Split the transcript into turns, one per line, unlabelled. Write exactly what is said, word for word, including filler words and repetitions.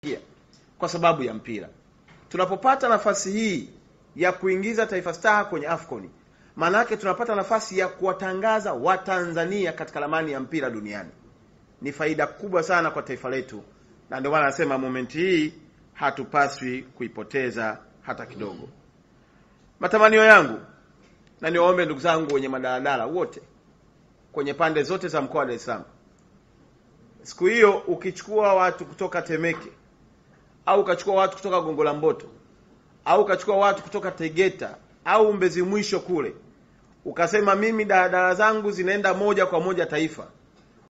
kufikia kwa sababu ya mpira. Tunapopata nafasi hii ya kuingiza Taifa Star kwenye AFCON, maana yake tunapata nafasi ya kuwatangaza Watanzania katika ramani ya mpira duniani. Ni faida kubwa sana kwa taifa letu, na ndio maana nasema moment hii hatupaswi kuipoteza hata kidogo. Matamanio yangu, na niwaombe ndugu zangu wenye madaladala wote kwenye pande zote za mkoa wa Dar es Salaam, siku hiyo ukichukua watu kutoka Temeke, au ukachukua watu kutoka Gongo la Mboto, au ukachukua watu kutoka Tegeta au Mbezi Mwisho kule, ukasema mimi daladala zangu zinaenda moja kwa moja Taifa,